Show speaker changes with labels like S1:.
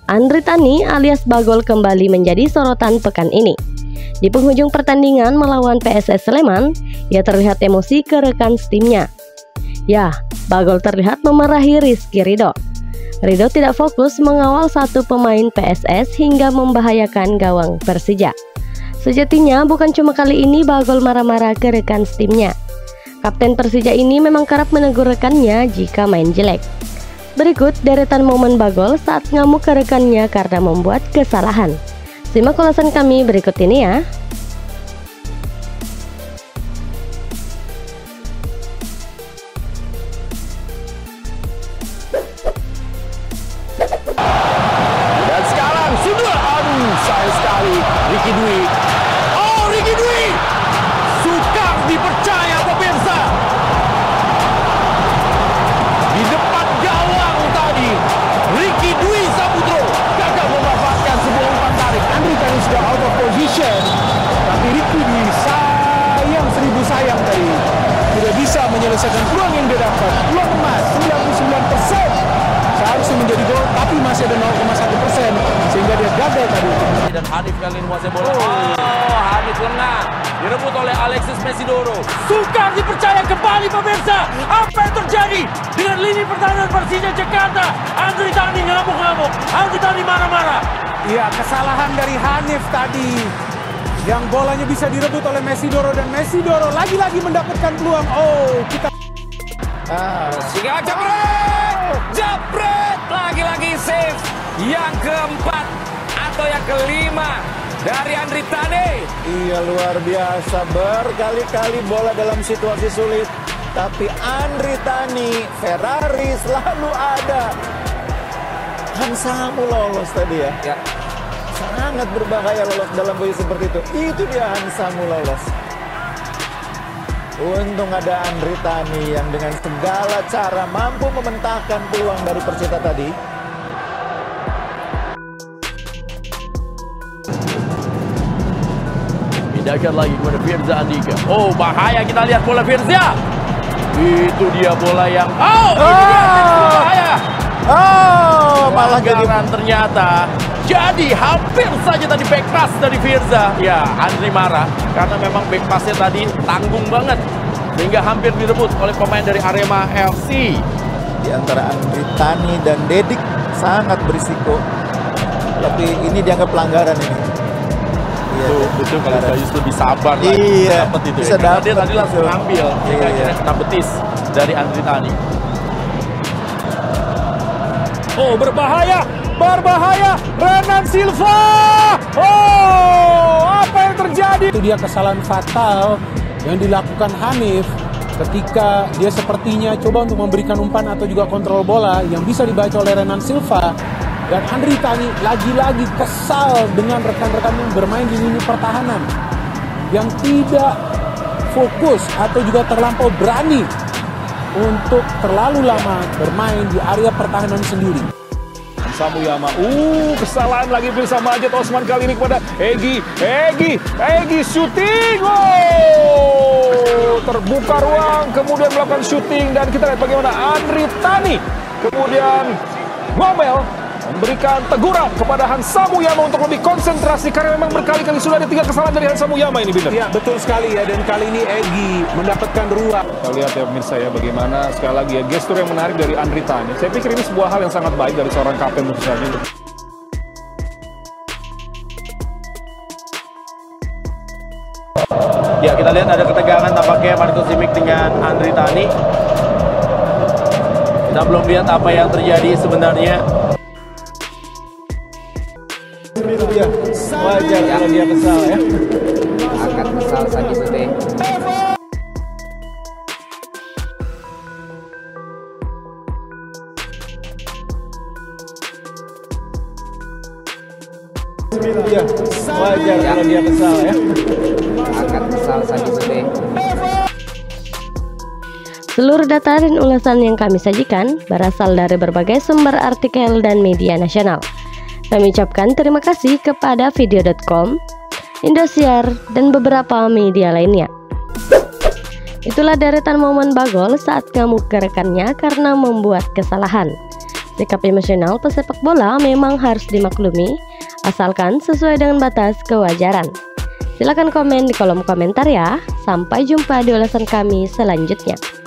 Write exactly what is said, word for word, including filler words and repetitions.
S1: Andri Tani alias Bagol kembali menjadi sorotan pekan ini. Di penghujung pertandingan melawan P S S Sleman, ia terlihat emosi ke rekan setimnya. Ya, Bagol terlihat memarahi Rizky Ridho. Ridho tidak fokus mengawal satu pemain P S S hingga membahayakan gawang Persija. Sejatinya bukan cuma kali ini Bagol marah-marah ke rekan setimnya. Kapten Persija ini memang kerap menegur rekannya jika main jelek. Berikut deretan momen Bagol saat ngamuk ke rekannya karena membuat kesalahan. Simak ulasan kami berikut ini ya.
S2: Dan sekarang sudah, aduh sayang sekali Ricky Dwi. Oh, Ricky Dwi sukar dipercaya pemirsa. Di depan gawang tadi Ricky Dwi Saputro gagal memanfaatkan sebuah umpan tarik. Andri Tani sudah out of position, tapi Ricky Dwi sayang seribu sayang tadi tidak bisa menyelesaikan peluang yang dia dapat. Peluang emas sembilan puluh sembilan persen seharusnya menjadi gol, tapi masih ada nol koma satu persen sehingga dia gagal tadi.
S3: Dan Hanif kali ini menguasai bola. Oh, Hanif lengah direbut oleh Alexis Mesidoro. Sukar dipercaya kembali pemirsa. Apa yang terjadi dengan lini pertahanan Persija Jakarta? Andri Tani ngamuk-ngamuk, Andri Tani marah-marah.
S4: Iya, kesalahan dari Hanif tadi yang bolanya bisa direbut oleh Mesidoro dan Mesidoro lagi-lagi mendapatkan peluang. Oh, kita
S3: Ah, sehingga jabret, jabret, lagi-lagi save yang keempat atau yang kelima dari Andri Tani.
S2: Iya, luar biasa, berkali-kali bola dalam situasi sulit, tapi Andri Tani, Ferrari selalu ada. Hansamu lolos tadi ya.
S3: Ya.
S2: Sangat berbahaya lolos dalam posisi seperti itu. Itu dia Hansamu lolos. Untung ada Andri Tani yang dengan segala cara mampu mementahkan peluang dari Persita tadi.
S3: Pindahkan lagi kepada Firza Andika. Oh, bahaya, kita lihat bola Firza. Itu dia bola yang oh, ini dia bahaya.
S2: Oh, malah jadi
S3: ternyata. Jadi hampir saja tadi back pass dari Firza. Ya, Andri marah karena memang back passnya tadi tanggung banget sehingga hampir direbut oleh pemain dari Arema F C.
S2: Di antara Andri Tani dan Dedik sangat berisiko. Tapi ini dianggap pelanggaran ini. Iya,
S3: Tuh, betul kalau Gayus lebih sabar
S2: iya,
S3: lagi dapat itu.
S2: Bisa
S3: Ya. Karena dia
S2: dapet,
S3: tadi langsung
S2: betul.
S3: ambil sehingga
S2: Iya.
S3: akhirnya kena betis dari Andri Tani.
S4: oh berbahaya, berbahaya, Renan Silva. Oh, apa yang terjadi? Itu dia kesalahan fatal yang dilakukan Hanif ketika dia sepertinya coba untuk memberikan umpan atau juga kontrol bola yang bisa dibaca oleh Renan Silva. Dan Andri Tani lagi-lagi kesal dengan rekan-rekan yang bermain di lini pertahanan yang tidak fokus atau juga terlampau berani untuk terlalu lama bermain di area pertahanan sendiri.
S5: Samuyama, uh kesalahan lagi bersama Ajat Osman kali ini kepada Egy, Egy, Egy shooting, oh terbuka ruang, kemudian melakukan shooting dan kita lihat bagaimana Andri Tani kemudian ngomel memberikan teguran kepada Hansamuyama untuk lebih konsentrasi karena memang berkali-kali sudah ada tiga kesalahan dari Hansamuyama ini, Binder.
S4: Ya, betul sekali ya, dan kali ini Egy mendapatkan ruang.
S5: Kita lihat ya pemirsa ya bagaimana sekali lagi ya gestur yang menarik dari Andri Tani. Saya pikir ini sebuah hal yang sangat baik dari seorang kapten tentu saja.
S3: Ya, kita lihat ada ketegangan tampaknya Marco Simic dengan Andri Tani. Kita belum lihat apa yang terjadi sebenarnya.
S2: itu dia. Wajar kalau dia kesal ya.
S6: Akan kesal saja sudah.
S2: Itu dia. Wajar kalau dia kesal ya.
S6: Akan kesal saja sudah.
S1: Seluruh data dan ulasan yang kami sajikan berasal dari berbagai sumber artikel dan media nasional. Kami ucapkan terima kasih kepada video dot com, Indosiar, dan beberapa media lainnya. Itulah deretan momen Bagol saat ngamuk ke rekannya karena membuat kesalahan. Sikap emosional pesepak bola memang harus dimaklumi, asalkan sesuai dengan batas kewajaran. Silahkan komen di kolom komentar ya. Sampai jumpa di ulasan kami selanjutnya.